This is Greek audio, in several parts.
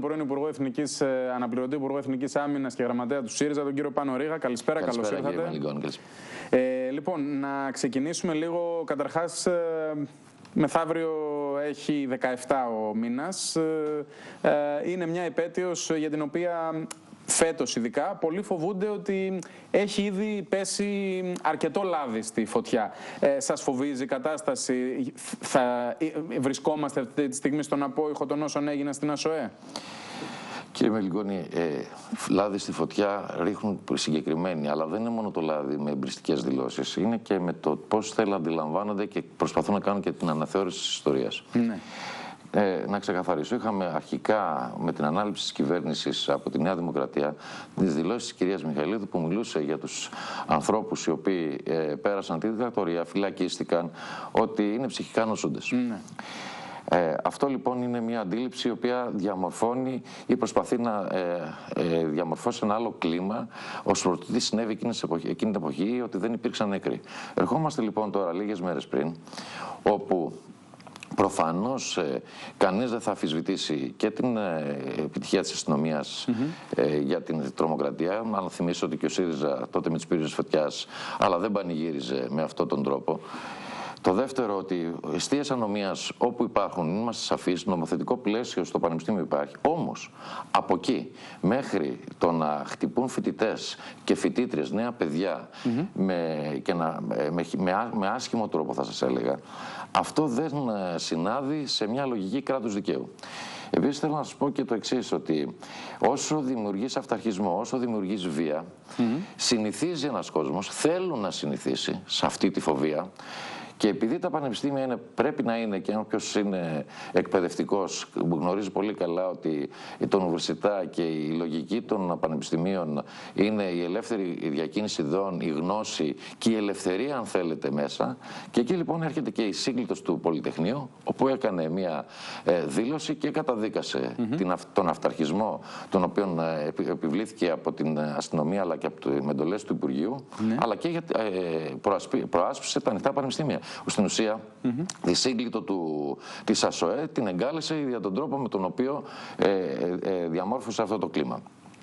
πρώην Υπουργό Εθνικής, αναπληρωτή Υπουργό Εθνικής Άμυνας και Γραμματέα του ΣΥΡΙΖΑ, τον κύριο Πάνο Ρήγα. Καλησπέρα, καλώς ήρθατε. Λοιπόν, να ξεκινήσουμε λίγο. Καταρχάς, μεθαύριο έχει 17 ο μήνας. Είναι μια επέτειος για την οποία φέτος ειδικά πολλοί φοβούνται ότι έχει ήδη πέσει αρκετό λάδι στη φωτιά. Σας φοβίζει η κατάσταση? Βρισκόμαστε αυτή τη στιγμή στον απόϊχο των όσων έγιναν στην ΑΣΟΕ? Κύριε Μελιγόνη, λάδι στη φωτιά ρίχνουν συγκεκριμένοι, αλλά δεν είναι μόνο το λάδι με εμπριστικές δηλώσεις. Είναι και με το πώς θέλουν να αντιλαμβάνονται και προσπαθούν να κάνουν και την αναθεώρηση της ιστορίας. Ναι. Να ξεκαθαρίσω, είχαμε αρχικά με την ανάληψη της κυβέρνησης από τη Νέα Δημοκρατία τις δηλώσεις της κυρίας Μιχαηλίδου, που μιλούσε για τους ανθρώπους οι οποίοι πέρασαν τη δικτατορία, φυλακίστηκαν, ότι είναι ψυχικά νοσούντες. Ναι. Αυτό λοιπόν είναι μια αντίληψη η οποία διαμορφώνει ή προσπαθεί να διαμορφώσει ένα άλλο κλίμα, ως προς το τι συνέβη εκείνη την εποχή, ότι δεν υπήρξαν νεκροί. Ερχόμαστε λοιπόν τώρα λίγες μέρες πριν, όπου προφανώς κανείς δεν θα αμφισβητήσει και την επιτυχία της αστυνομίας για την τρομοκρατία. Αν θυμίσω ότι και ο ΣΥΡΙΖΑ τότε με τις πύρινες φωτιάς, αλλά δεν πανηγύριζε με αυτόν τον τρόπο. Το δεύτερο, ότι εστίες ανομίας όπου υπάρχουν, είμαστε σαφείς, νομοθετικό πλαίσιο στο Πανεπιστήμιο υπάρχει. Όμως, από εκεί μέχρι το να χτυπούν φοιτητές και φοιτήτριες, νέα παιδιά, με άσχημο τρόπο θα σας έλεγα, αυτό δεν συνάδει σε μια λογική κράτους δικαίου. Επίσης θέλω να σας πω και το εξής, ότι όσο δημιουργείς αυταρχισμό, όσο δημιουργείς βία, συνηθίζει ένας κόσμος, θέλουν να συνηθίσει σε αυτή τη φοβία. Και επειδή τα πανεπιστήμια πρέπει να είναι, και όποιος είναι εκπαιδευτικός γνωρίζει πολύ καλά ότι το Ουνιβερσιτά και η λογική των πανεπιστημίων είναι η ελεύθερη διακίνηση ιδεών, η γνώση και η ελευθερία, αν θέλετε, μέσα. Και εκεί λοιπόν έρχεται και η σύγκλιτος του Πολυτεχνείου, όπου έκανε μια δήλωση και καταδίκασε τον αυταρχισμό, τον οποίο επιβλήθηκε από την αστυνομία αλλά και από τις εντολές του Υπουργείου, αλλά και προάσπισε τα ανοιχτά πανεπιστήμια. Στην ουσία, η σύγκλιτο της ΑΣΟΕ την εγκάλεσε για τον τρόπο με τον οποίο διαμόρφωσε αυτό το κλίμα.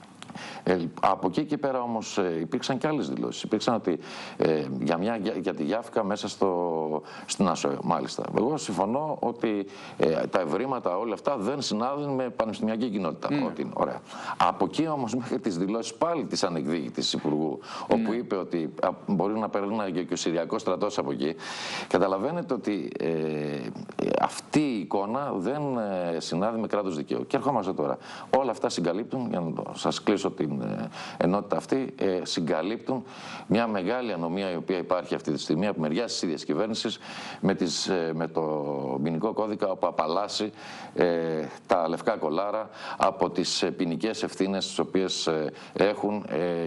Από εκεί και πέρα όμως υπήρξαν και άλλες δηλώσεις. Υπήρξαν ότι για τη Γιάφκα μέσα στην ΑΣΟΕ, μάλιστα. Εγώ συμφωνώ ότι τα ευρήματα όλα αυτά δεν συνάδουν με πανεπιστημιακή κοινότητα. Ότι είναι ωραία. Από εκεί όμως μέχρι τις δηλώσεις πάλι της ανεκδίκητης Υπουργού, όπου είπε ότι μπορεί να περνάει και ο Συριακός στρατός από εκεί, καταλαβαίνετε ότι αυτή η εικόνα δεν συνάδει με κράτος δικαίου. Και ερχόμαστε τώρα. Όλα αυτά συγκαλύπτουν, για να σας κλείσω την ενότητα αυτή, συγκαλύπτουν μια μεγάλη ανομία η οποία υπάρχει αυτή τη στιγμή από μεριά της ίδιας κυβέρνησης με το ποινικό κώδικα, που απαλλάσσει τα λευκά κολάρα από τις ποινικές ευθύνες τις οποίες έχουν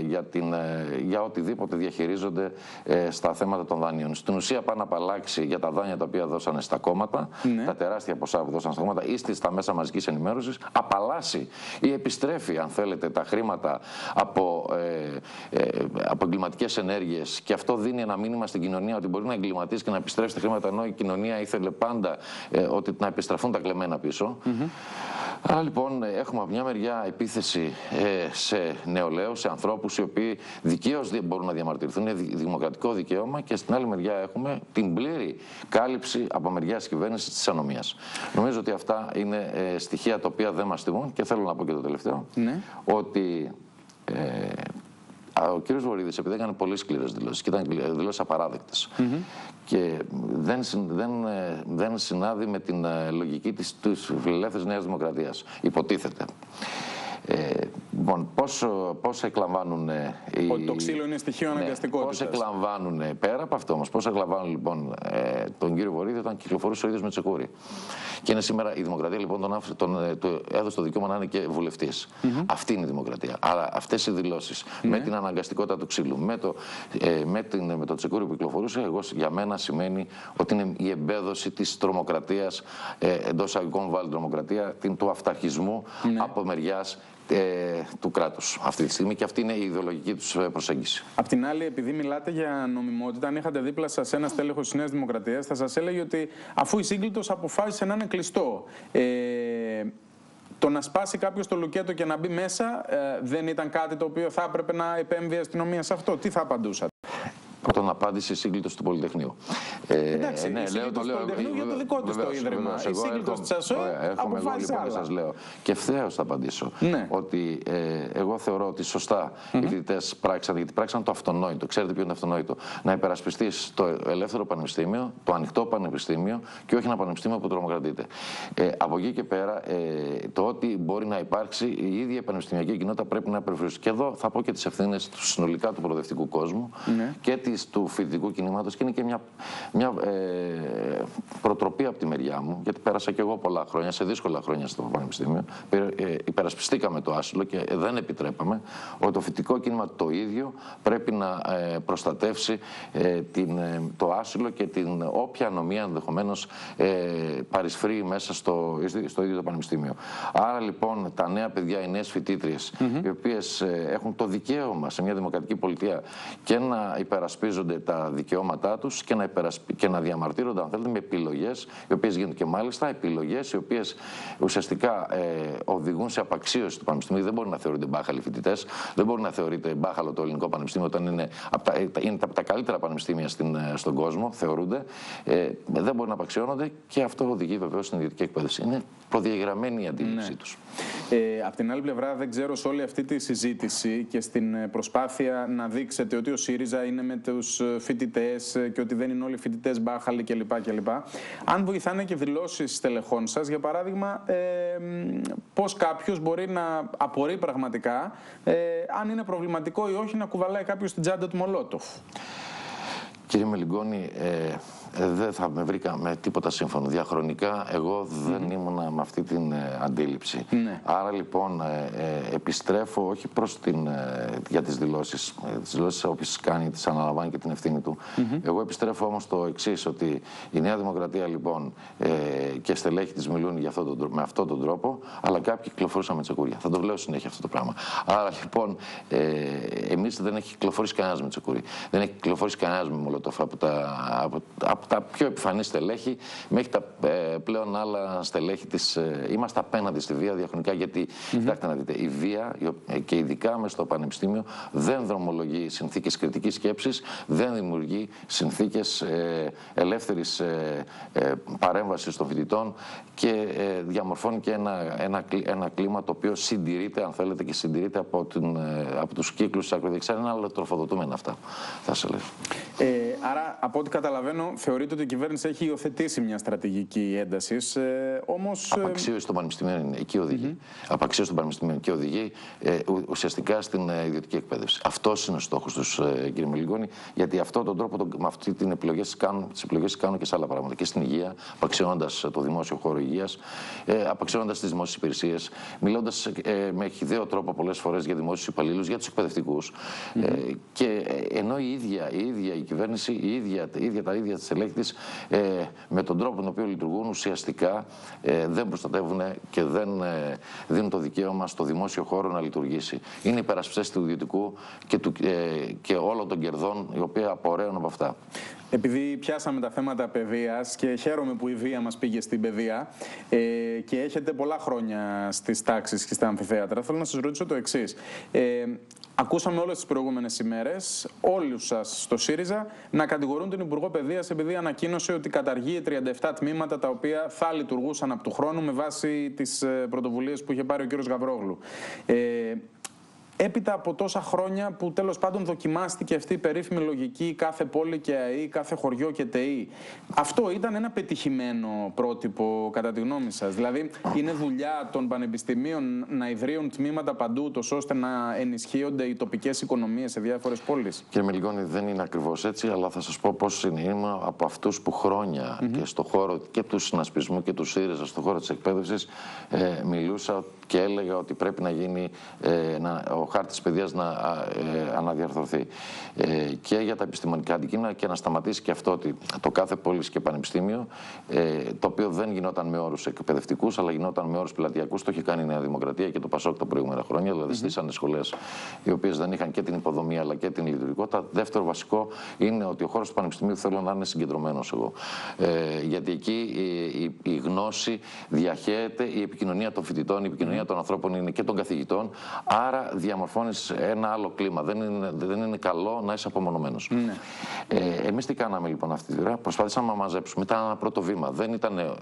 για οτιδήποτε διαχειρίζονται στα θέματα των δανείων. Στην ουσία πάνε να απαλλάξει για τα δάνεια τα οποία δώσανε στα κόμματα, τα τεράστια ποσά που δώσαν στα κόμματα ή στα μέσα μαζικής ενημέρωσης, απαλλάσσει ή επιστρέφει, αν θέλετε, τα χρήματα από εγκληματικές ενέργειες, και αυτό δίνει ένα μήνυμα στην κοινωνία ότι μπορεί να εγκληματίσει και να επιστρέψει τα χρήματα, ενώ η κοινωνία ήθελε πάντα ότι να επιστραφούν τα κλεμμένα πίσω. Άρα λοιπόν έχουμε από μια μεριά επίθεση σε νεολαίους, σε ανθρώπους οι οποίοι δικαίως μπορούν να διαμαρτυρηθούν, είναι δημοκρατικό δικαίωμα, και στην άλλη μεριά έχουμε την πλήρη κάλυψη από μεριά της κυβέρνησης της ανομίας. Νομίζω ότι αυτά είναι στοιχεία τα οποία δεν μας τιμούν, και θέλω να πω και το τελευταίο, ότι ο κύριος Βορίδης, επειδή έκανε πολύ σκληρές δηλώσεις και ήταν δηλώσεις απαράδεκτες και δεν συνάδει με την λογική της φιλελεύθερης Νέας Δημοκρατίας, υποτίθεται. Λοιπόν, πώς εκλαμβάνουν ότι το ξύλο είναι στοιχείο αναγκαστικότητας. Πώς εκλαμβάνουν, πέρα από αυτό όμως, πώς εκλαμβάνουν λοιπόν τον κύριο Βορίδη όταν κυκλοφορούσε ο ίδιος με Τσεκούρη. Και είναι σήμερα η Δημοκρατία λοιπόν του έδωσε το δικαίωμα να είναι και βουλευτής. Αυτή είναι η Δημοκρατία. Άρα αυτές οι δηλώσεις με την αναγκαστικότητα του ξύλου, με το Τσεκούρη που κυκλοφορούσε, για μένα σημαίνει ότι είναι η εμπέδωση της τρομοκρατίας, εντός αγωγικών βάλει τρομοκρατία, του αυταρχισμού από μεριάς του κράτους αυτή τη στιγμή, και αυτή είναι η ιδεολογική τους προσέγγιση. Απ' την άλλη, επειδή μιλάτε για νομιμότητα, αν είχατε δίπλα σας ένα στέλεχος της Νέας Δημοκρατίας, θα σας έλεγε ότι αφού η σύγκλιτος αποφάσισε να είναι κλειστό, Το να σπάσει κάποιος το λουκέτο και να μπει μέσα δεν ήταν κάτι το οποίο θα έπρεπε να επέμβει η αστυνομία σε αυτό? Τι θα απαντούσατε? Πρώτον, απάντηση η σύγκλιτος του Πολυτεχνείου. Εντάξει, η σύγκλιτος του Πολυτεχνείου για το δικό της το ίδρυμα. Η σύγκλιτος της ΑΣΟΕ αποφάσισε άλλα. Σας λέω. Και ευθέως θα απαντήσω. Ναι. Ότι εγώ θεωρώ ότι σωστά οι φοιτητές πράξαν, γιατί πράξαν το αυτονόητο. Ξέρετε ποιο είναι αυτονόητο? Να υπερασπιστείς το ελεύθερο πανεπιστήμιο, το ανοιχτό πανεπιστήμιο και όχι ένα πανεπιστήμιο που τρομοκρατείται. Από εκεί και πέρα, το ότι μπορεί να υπάρξει, η ίδια η πανεπιστημιακή κοινότητα πρέπει να περιφερειριστεί. Και εδώ θα πω και τις ευθύνες του συνολικά του προοδευτικού κόσμου και του φοιτητικού κινήματος, και είναι και μια προτροπή από τη μεριά μου, γιατί πέρασα και εγώ πολλά χρόνια, σε δύσκολα χρόνια στο πανεπιστήμιο. Υπερασπιστήκαμε το άσυλο και δεν επιτρέπαμε, ότι το φοιτητικό κίνημα το ίδιο πρέπει να προστατεύσει το άσυλο και την όποια ανομία ενδεχομένως παρισφρεί μέσα στο ίδιο το πανεπιστήμιο. Άρα λοιπόν τα νέα παιδιά, οι νέες φοιτήτριες, οι οποίες έχουν το δικαίωμα σε μια δημοκρατική πολιτεία και να υπερασπίζονται τα δικαιώματά τους και να διαμαρτύρονται, αν θέλετε, με επιλογές οι οποίες γίνονται, και μάλιστα επιλογές οι οποίες ουσιαστικά οδηγούν σε απαξίωση του πανεπιστημίου. Δεν μπορεί να θεωρούνται μπάχαλοι φοιτητές, δεν μπορεί να θεωρείται μπάχαλο το ελληνικό πανεπιστήμιο όταν είναι από τα καλύτερα πανεπιστήμια στον κόσμο, θεωρούνται. Δεν μπορεί να απαξιώνονται, και αυτό οδηγεί βεβαίως στην ιδιωτική εκπαίδευση. Είναι προδιαγραμμένη η αντίληψή τους. Απ' την άλλη πλευρά, δεν ξέρω, σε όλη αυτή τη συζήτηση και στην προσπάθεια να δείξετε ότι ο ΣΥΡΙΖΑ είναι με τους φοιτητές και ότι δεν είναι όλοι οι φοιτητές μπάχαλοι κλπ. Αν βοηθάνε και δηλώσεις στελεχών σας, για παράδειγμα, πώς κάποιος μπορεί να απορρεί πραγματικά αν είναι προβληματικό ή όχι να κουβαλάει κάποιος την τσάντα του Μολότοφ. Κύριε Μελιγκόνη, δεν θα με βρήκα με τίποτα σύμφωνο. Διαχρονικά εγώ δεν ήμουνα με αυτή την αντίληψη. Άρα λοιπόν επιστρέφω όχι προς για τις δηλώσεις. Τις δηλώσεις όποιες κάνει τις αναλαμβάνει και την ευθύνη του. Εγώ επιστρέφω όμως το εξής, ότι η Νέα Δημοκρατία λοιπόν και στελέχη της μιλούν με αυτόν τον τρόπο, αλλά κάποιοι κυκλοφορούσαν με τσεκούρια. Θα το λέω συνέχεια αυτό το πράγμα. Άρα λοιπόν εμείς δεν έχει κυκλοφορήσει κανένας με τσεκούρι. Δεν έχει κυκλοφορήσει κανένας με Μολότοφ από τα πιο επιφανή στελέχη μέχρι τα πλέον άλλα στελέχη της. Είμαστε απέναντι στη βία διαχρονικά, γιατί κοιτάξτε να δείτε, η βία και ειδικά μες στο πανεπιστήμιο δεν δρομολογεί συνθήκες κριτικής σκέψης, δεν δημιουργεί συνθήκες ελεύθερης παρέμβασης των φοιτητών και διαμορφώνει και ένα κλίμα το οποίο συντηρείται, αν θέλετε, και συντηρείται από τους κύκλους της ακροδεξιάς. Είναι αλληλοτροφοδοτούμενα αυτά, θα σε λέω. Άρα, από ό,τι καταλαβαίνω, θεωρείτε ότι η κυβέρνηση έχει υιοθετήσει μια στρατηγική έντασης, όμως... Απαξίωση των πανεπιστημίων είναι, εκεί οδηγεί. Απαξίωση των πανεπιστημίων εκεί οδηγεί ουσιαστικά στην ιδιωτική εκπαίδευση. Αυτός είναι ο στόχος τους, κύριε Μελιγκόνη, γιατί αυτόν τον τρόπο, με αυτή την επιλογές κάνουν και σε άλλα πράγματα. Και στην υγεία, απαξιώνοντας το δημόσιο χώρο υγείας, απαξιώνοντας τις δημόσιες υπηρεσίες, μιλώντας με χυδαίο τρόπο πολλές φορές για δημόσιους υπαλλήλους, για τους εκπαιδευτικούς. Και ενώ η ίδια η κυβέρνηση, τα ίδια της στελέχη της, με τον τρόπο τον οποίο λειτουργούν, ουσιαστικά δεν προστατεύουν και δεν δίνουν το δικαίωμα στο δημόσιο χώρο να λειτουργήσει. Είναι υπερασπιστές του ιδιωτικού και όλων των κερδών, οι οποίοι απορρέουν από αυτά. Επειδή πιάσαμε τα θέματα παιδείας και χαίρομαι που η βία μας πήγε στην παιδεία και έχετε πολλά χρόνια στις τάξεις και στα αμφιθέατρα, θέλω να σας ρωτήσω το εξής. Ακούσαμε όλες τις προηγούμενες ημέρες όλους σας στο ΣΥΡΙΖΑ να κατηγορούν την Υπουργό Παιδείας επειδή ανακοίνωσε ότι καταργεί 37 τμήματα τα οποία θα λειτουργούσαν από του χρόνου με βάση τις πρωτοβουλίες που είχε πάρει ο κ. Γαβρόγλου. Έπειτα από τόσα χρόνια που τέλος πάντων δοκιμάστηκε αυτή η περίφημη λογική κάθε πόλη και ΑΕΗ, κάθε χωριό και ΤΕΗ, αυτό ήταν ένα πετυχημένο πρότυπο κατά τη γνώμη σας? Δηλαδή είναι δουλειά των πανεπιστημίων να ιδρύουν τμήματα παντού ώστε να ενισχύονται οι τοπικές οικονομίες σε διάφορες πόλεις? Κύριε Μελιγκόνη, δεν είναι ακριβώς έτσι, αλλά θα σας πω πώς είναι. Είμαι από αυτούς που χρόνια και στο χώρο και του συνασπισμού και του ΣΥΡΙΖΑ, στον χώρο της εκπαίδευσης, μιλούσα και έλεγα ότι πρέπει να γίνει ο χάρτης της παιδείας να αναδιαρθρωθεί και για τα επιστημονικά αντικείμενα και να σταματήσει και αυτό ότι το κάθε πόλης και πανεπιστήμιο, το οποίο δεν γινόταν με όρους εκπαιδευτικούς, αλλά γινόταν με όρους πελατειακούς. Το είχε κάνει η Νέα Δημοκρατία και το ΠΑΣΟΚ τα προηγούμενα χρόνια. Δηλαδή, στήσανε σχολές οι οποίες δεν είχαν και την υποδομή αλλά και την λειτουργικότητα. Δεύτερο βασικό είναι ότι ο χώρος του πανεπιστημίου θέλω να είναι συγκεντρωμένος εγώ. Γιατί εκεί η γνώση διαχέεται, η επικοινωνία των φοιτητών, η επικοινωνία των ανθρώπων είναι και των καθηγητών. Άρα διαμορφώνεις ένα άλλο κλίμα. Δεν είναι καλό να είσαι απομονωμένος. Εμείς τι κάναμε λοιπόν αυτή τη φορά? Προσπαθήσαμε να μαζέψουμε. Ήταν ένα πρώτο βήμα. Δεν ήταν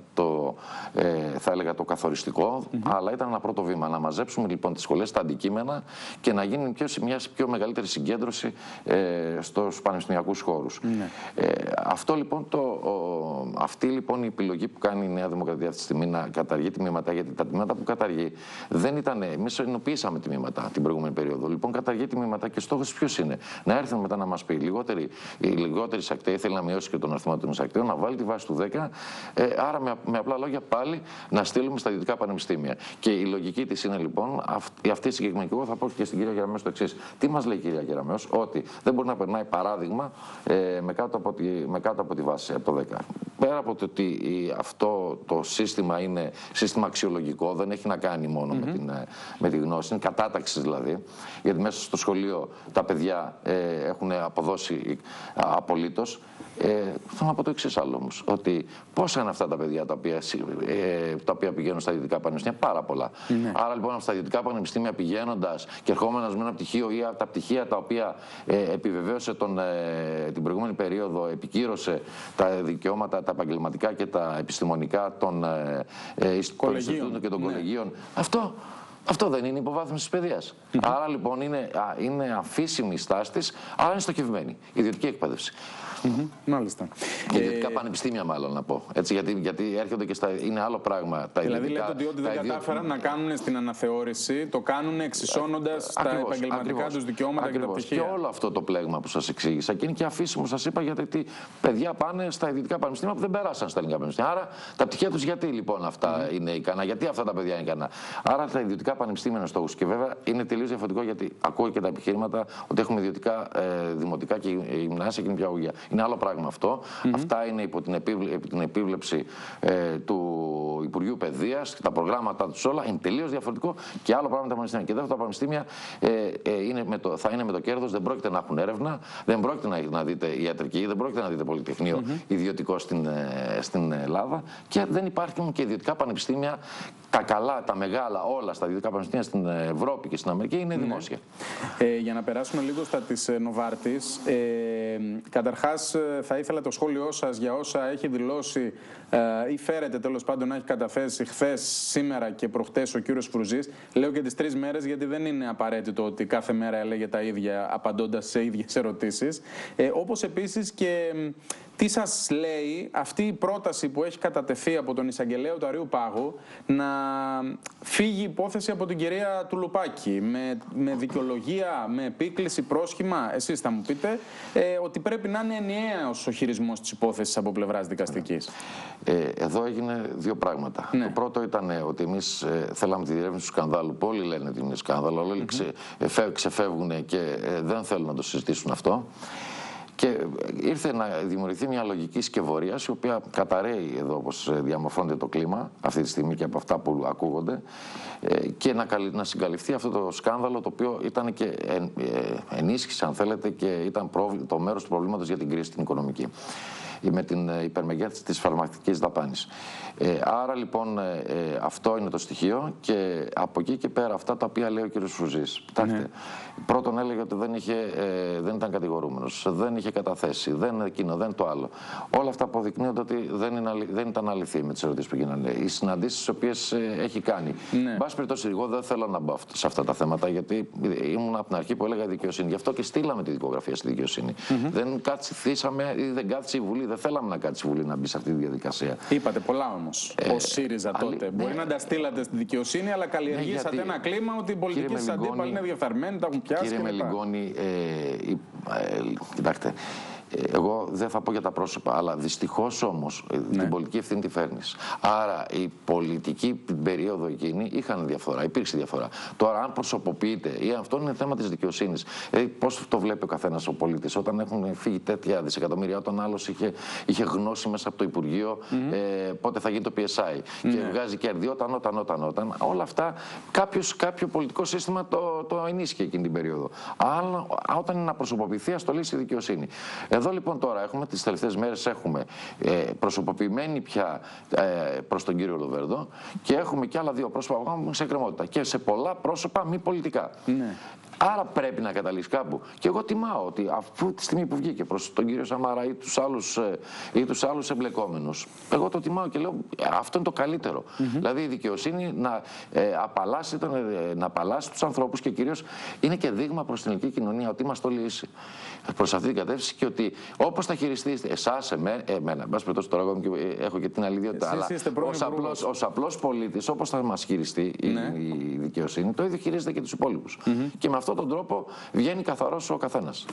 θα έλεγα το καθοριστικό, αλλά ήταν ένα πρώτο βήμα. Να μαζέψουμε λοιπόν τις σχολές, τα αντικείμενα και να γίνει μια πιο μεγαλύτερη συγκέντρωση στους πανεπιστημιακούς χώρους. Αυτό λοιπόν αυτή λοιπόν η επιλογή που κάνει η Νέα Δημοκρατία αυτή τη στιγμή να καταργεί τμήματα, γιατί τα τμήματα που καταργεί δεν ήταν. Εμείς ενοποιήσαμε τμήματα την προηγούμενη περίοδο. Λοιπόν, καταργεί τμήματα και στόχος ποιος είναι? Να έρθουν μετά να μας πει οι λιγότεροι εισακτέοι, θέλει να μειώσει και τον αριθμό των εισακτέων, να βάλει τη βάση του 10. Άρα, με απλά λόγια, πάλι να στείλουμε στα δυτικά πανεπιστήμια. Και η λογική της είναι λοιπόν αυτή η συγκεκριμένη. Και εγώ θα πω και στην κυρία Γεραμέως το εξής. Τι μας λέει η κυρία Γεραμέως? Ότι δεν μπορεί να περνάει παράδειγμα με κάτω από τη βάση, από το 10. Πέρα από το ότι αυτό το σύστημα είναι σύστημα αξιολογικό, δεν έχει να κάνει μόνο με τη γνώση, είναι κατάταξη δηλαδή. Γιατί μέσα στο σχολείο τα παιδιά έχουν αποδώσει απολύτως. Θέλω να πω το εξής άλλο όμως, ότι πόσα είναι αυτά τα παιδιά τα οποία πηγαίνουν στα δυτικά πανεπιστήμια? Πάρα πολλά. Άρα λοιπόν στα δυτικά πανεπιστήμια πηγαίνοντας και ερχόμενας με ένα πτυχίο ή τα πτυχία τα οποία επιβεβαίωσε την προηγούμενη περίοδο, επικύρωσε τα δικαιώματα, τα επαγγελματικά και τα επιστημονικά των Ινστιτούτων και των κολεγίων. Αυτό δεν είναι υποβάθμιση της παιδείας? Άρα λοιπόν είναι αμφίσιμη η στάση της, αλλά είναι στοχευμένη. Ιδιωτική εκπαίδευση. Μάλιστα. Και ιδιωτικά πανεπιστήμια, μάλλον να πω. Έτσι, γιατί έρχονται και είναι άλλο πράγμα. Δηλαδή, λέτε ότι ό,τι δεν κατάφεραν να κάνουν στην αναθεώρηση, το κάνουν εξισώνοντας τα επαγγελματικά τους δικαιώματα και τα πτυχία. Και όλο αυτό το πλέγμα που σας εξήγησα. Και είναι και αφήσιμο, σας είπα, γιατί παιδιά πάνε στα ιδιωτικά πανεπιστήμια που δεν περάσαν στα ελληνικά πανεπιστήμια. Άρα τα πτυχία τους γιατί λοιπόν αυτά είναι ικανά, γιατί αυτά τα παιδιά είναι ικανά? Άρα τα ιδιωτικά πανεπιστήμια είναι στόχος. Και βέβαια είναι τελείως διαφορετικό, γιατί ακούω και τα επιχείρηματα ότι έχουμε ιδιωτικά δημοτικά και γυμνάσια και νηπιαγωγεία. Είναι άλλο πράγμα αυτό. Αυτά είναι υπό την επίβλεψη του Υπουργείου Παιδείας και τα προγράμματα τους όλα. Είναι τελείως διαφορετικό και άλλο πράγμα τα πανεπιστήμια. Και δεύτερο, τα πανεπιστήμια θα είναι με το κέρδος. Δεν πρόκειται να έχουν έρευνα, δεν πρόκειται να δείτε ιατρική, δεν πρόκειται να δείτε πολυτεχνείο ιδιωτικό στην Ελλάδα. Και δεν υπάρχουν και ιδιωτικά πανεπιστήμια. Τα καλά, τα μεγάλα, όλα στα ιδιωτικά πανεπιστήμια στην Ευρώπη και στην Αμερική είναι δημόσια. Για να περάσουμε λίγο στα της Νοβάρτης, καταρχάς θα ήθελα το σχόλιο σας για όσα έχει δηλώσει ή φέρεται τέλος πάντων να έχει καταθέσει χθες, σήμερα και προχτές ο κύριος Φρουζής. Λέω και τις 3 μέρες γιατί δεν είναι απαραίτητο ότι κάθε μέρα έλεγε τα ίδια απαντώντας σε ίδιες ερωτήσεις. Όπως επίσης και τι σας λέει αυτή η πρόταση που έχει κατατεθεί από τον εισαγγελέα του Αριού Πάγου να φύγει η υπόθεση από την κυρία Τουλουπάκη με δικαιολογία, με επίκληση, πρόσχημα, εσείς θα μου πείτε, ότι πρέπει να είναι ενιαίος ο χειρισμός της υπόθεσης από πλευράς δικαστικής. Εδώ έγινε 2 πράγματα. Το πρώτο ήταν ότι εμείς θέλαμε τη διερεύνηση του σκανδάλου. Πολλοί λένε ότι είναι σκάνδαλο, όλοι ξεφεύγουν και δεν θέλουν να το συζητήσουν αυτό. Και ήρθε να δημιουργηθεί μια λογική σκευωρίας, η οποία καταραίει εδώ όπως διαμορφώνεται το κλίμα αυτή τη στιγμή και από αυτά που ακούγονται, και να συγκαλυφθεί αυτό το σκάνδαλο, το οποίο ήταν και ενίσχυσε, αν θέλετε, και ήταν το μέρος του προβλήματος για την κρίση την οικονομική, με την υπερμεγέθυνση της φαρμακευτικής δαπάνης. Άρα λοιπόν αυτό είναι το στοιχείο, και από εκεί και πέρα αυτά τα οποία λέει ο κ. Φρουζής. Κοιτάξτε, πρώτον έλεγε ότι δεν ήταν κατηγορούμενος, δεν είχε καταθέσει, δεν είναι εκείνο, δεν είναι το άλλο. Όλα αυτά αποδεικνύονται ότι δεν ήταν αληθή με τις ερωτήσεις που γίνανε. Οι συναντήσεις τις οποίες έχει κάνει. Εν πάση περιπτώσει, εγώ δεν θέλω να μπω σε αυτά τα θέματα, γιατί ήμουν από την αρχή που έλεγα δικαιοσύνη. Γι' αυτό και στείλαμε τη δικογραφία στη δικαιοσύνη. Δεν καθίσαμε ή δεν κάθισε η Βουλή. Δεν θέλαμε να κάτσει η Βουλή να μπει σε αυτή τη διαδικασία. Είπατε πολλά όμως ως ΣΥΡΙΖΑ τότε. Μπορεί να τα στείλατε στη δικαιοσύνη, αλλά καλλιεργήσατε ένα κλίμα ότι οι πολιτικοί σας αντίπαλοι είναι διεφθαρμένοι, τα έχουν πιάσει. Κύριε Μελιγκόνη, κοιτάξτε, Εγώ δεν θα πω για τα πρόσωπα, αλλά δυστυχώς όμως την πολιτική ευθύνη τη φέρνεις. Άρα η πολιτική την περίοδο εκείνη είχαν διαφορά, υπήρξε διαφορά. Τώρα, αν προσωποποιείται, ή αυτό είναι θέμα της δικαιοσύνης. Πώς το βλέπει ο καθένας ο πολίτης, όταν έχουν φύγει τέτοια δισεκατομμύρια, όταν άλλος είχε γνώση μέσα από το Υπουργείο πότε θα γίνει το PSI και βγάζει κέρδη όταν. Όλα αυτά κάποιο πολιτικό σύστημα το ενίσχυε εκείνη την περίοδο. Αλλά όταν είναι να προσωποποιηθεί, ας το λύσει η δικαιοσύνη. Εδώ λοιπόν τώρα τις τελευταίες μέρες έχουμε προσωποποιημένη πια προς τον κύριο Λοβέρδο και έχουμε και άλλα δύο πρόσωπα που έχουν σε εκκρεμότητα και σε πολλά πρόσωπα μη πολιτικά. Ναι. Άρα πρέπει να καταλήξει κάπου. Και εγώ τιμάω ότι αυτή τη στιγμή που βγήκε προς τον κύριο Σαμαρά ή τους άλλους εμπλεκόμενους, εγώ το τιμάω και λέω αυτό είναι το καλύτερο. Δηλαδή η δικαιοσύνη να απαλλάσσει τους ανθρώπους και κυρίως είναι και δείγμα προς την ελληνική κοινωνία ότι είμαστε όλοι ίσοι προς αυτή την κατεύθυνση και ότι όπως θα χειριστείς εσάς, εμένα, εν πάση περιπτώσει τώρα έχω και την άλλη ιδιότητα, αλλά ως απλός πολίτης, όπως θα μας χειριστεί η δικαιοσύνη, το ίδιο χειρίζεται και τους υπόλοιπους. Και με αυτόν τον τρόπο βγαίνει καθαρός ο καθένας.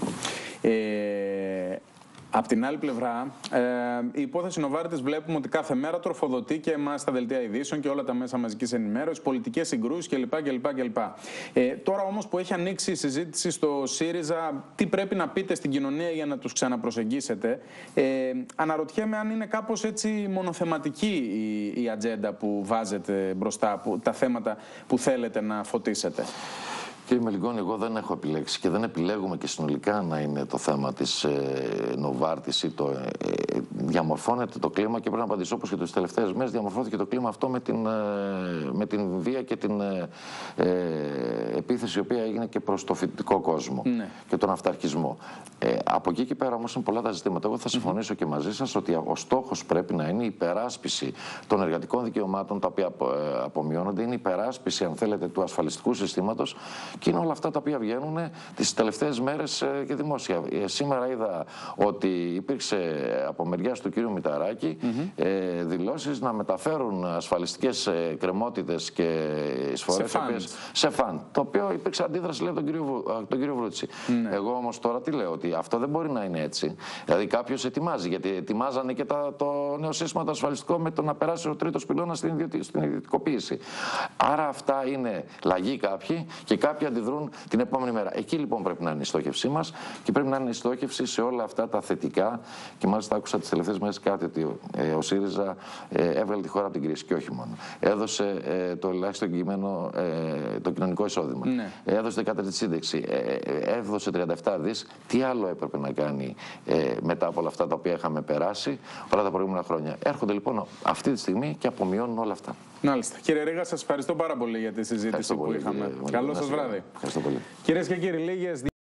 Απ' την άλλη πλευρά, η υπόθεση Νοβάρτης βλέπουμε ότι κάθε μέρα τροφοδοτεί και εμάς στα δελτία ειδήσεων και όλα τα μέσα μαζικής ενημέρωσης, πολιτικές συγκρούσεις κλπ. Τώρα όμως που έχει ανοίξει η συζήτηση στο ΣΥΡΙΖΑ, τι πρέπει να πείτε στην κοινωνία για να τους ξαναπροσεγγίσετε, αναρωτιέμαι αν είναι κάπως έτσι μονοθεματική η ατζέντα που βάζετε μπροστά, τα θέματα που θέλετε να φωτίσετε. Κύριε Μελιγγώνη, εγώ δεν έχω επιλέξει και δεν επιλέγουμε και συνολικά να είναι το θέμα της Νοβάρτης ή διαμορφώνεται το κλίμα και πρέπει να απαντήσω όπως και τις τελευταίες μέρες διαμορφώθηκε το κλίμα αυτό με την βία και την επίθεση η οποία έγινε και προς το φοιτητικό κόσμο και τον αυταρχισμό. Από εκεί και πέρα όμως είναι πολλά τα ζητήματα. Εγώ θα συμφωνήσω και μαζί σας ότι ο στόχος πρέπει να είναι η υπεράσπιση των εργατικών δικαιωμάτων τα οποία απομειώνονται, είναι η υπεράσπιση, αν θέλετε, του ασφαλιστικού συστήματος. Και είναι όλα αυτά τα οποία βγαίνουν τις τελευταίες μέρες και δημόσια. Σήμερα είδα ότι υπήρξε από μεριάς του κύριου Μηταράκη δηλώσεις να μεταφέρουν ασφαλιστικές κρεμότητες και εισφορές σε φαν. Το οποίο υπήρξε αντίδραση, λέει, τον κύριο Βρούτση. Εγώ όμως τώρα τι λέω, ότι αυτό δεν μπορεί να είναι έτσι. Δηλαδή κάποιος ετοιμάζει, γιατί ετοιμάζανε και το νέο σύστημα το ασφαλιστικό με το να περάσει ο τρίτος πυλώνας στην ιδιωτικοποίηση. Άρα αυτά είναι λαγοί κάποιοι και κάποιοι αντιδρούν την επόμενη μέρα. Εκεί λοιπόν πρέπει να είναι η στόχευσή μας και πρέπει να είναι η στόχευση σε όλα αυτά τα θετικά. Και μάλιστα άκουσα τις τελευταίες μέρες κάτι ότι ο ΣΥΡΙΖΑ έβγαλε τη χώρα από την κρίση και όχι μόνο. Έδωσε το ελάχιστο εγγυημένο το κοινωνικό εισόδημα. Έδωσε 13η σύνταξη. Έδωσε 37 δις. Τι άλλο έπρεπε να κάνει μετά από όλα αυτά τα οποία είχαμε περάσει όλα τα προηγούμενα χρόνια. Έρχονται λοιπόν αυτή τη στιγμή και απομειώνουν όλα αυτά. Μάλιστα. Κύριε Ρήγα, σας ευχαριστώ πάρα πολύ για τη συζήτηση που είχαμε. Καλό σας βράδυ. Ευχαριστώ πολύ. Κυρίες και κύριοι, λίγες